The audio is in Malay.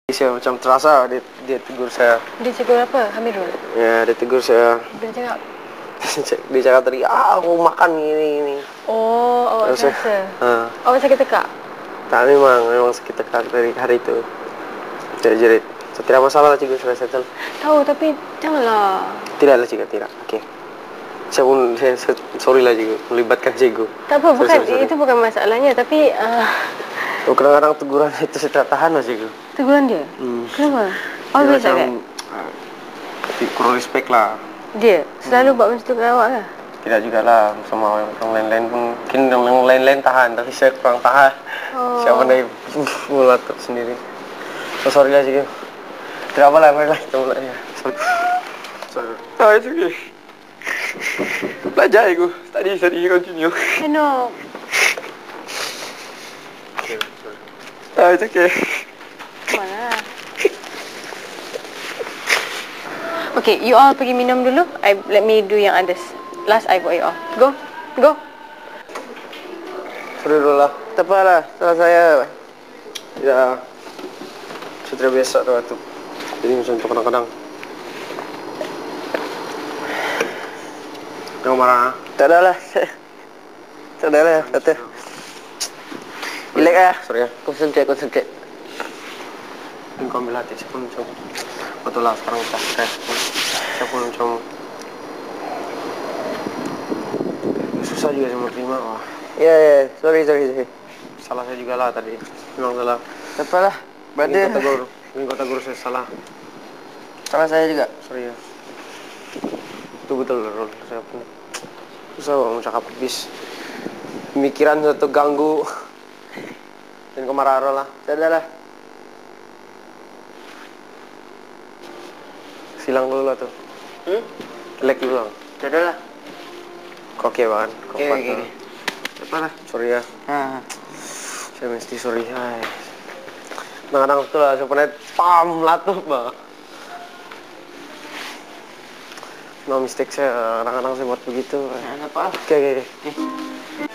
Saya macam terasa dia tegur saya. Dia cakap apa? Hamirul? Ya, dia tegur saya. Dia cakap? Dia cakap tadi, aku makan ini. Oh, awak rasa? Awak sakit tekak? Tak, memang sakit tekak dari hari itu. Jerit-jerit. So, tidak masalah lah cikgu, sudah settle. Tahu, tapi janganlah. Tidaklah cikgu, tidak. Oke. Saya sorry lah cikgu, melibatkan cikgu. Tak apa, bukan, sorry. itu bukan masalahnya, tapi kadang-kadang teguran itu saya tak tahan lah cikgu. Teguran dia? Kenapa? Awak biasa kan? Kurang respect lah. Dia? Selalu buat macam tu ke awak ke? Tidak juga lah, sama orang lain-lain pun. Mungkin yang lain-lain tahan, tapi saya kurang tahan. Saya pandai melatuk sendiri. So, sorry lah cikgu. Tidak apa lah, baiklah kita mulai ya. Sorry. It's okay. Belajar cikgu. Tadi continue. I know. It's okay. Mana? Okay, you all pergi minum dulu. Let me do yang others. Last I buat you all. Go. Sorry dulu lah. Tak apa lah, salah saya. Ya, sudah biasa tu batuk. Jadi macam tu kadang-kadang. Jangan marah. Tak ada lah. Tak ada lah, kata. Relax lah. Sorry ya. Concentrate. Kau ambil hati, saya pun macam betul lah sekarang tak stres. Saya pun macam susah juga saya menerima. Wah. Ya, sorry. Salah saya juga lah tadi. Memang salah. Tak apalah. Berarti kau tegur saya salah. Salah saya juga. Sorry ya. Itu betul Rol. Saya pun susah mau cakap habis. Pemikiran satu ganggu. Dan kau marah Rol lah. Sudah lah. Silang dulu lah tuh. Like dulu lah. Sudah lah. Kok oke banget? Oke. Apa lah? Sorry ya. Saya mesti sorry. Kadang-kadang betul lah. Saya pernah latuh bah. No mistake saya. Kadang-kadang saya buat begitu. Apa? Oke.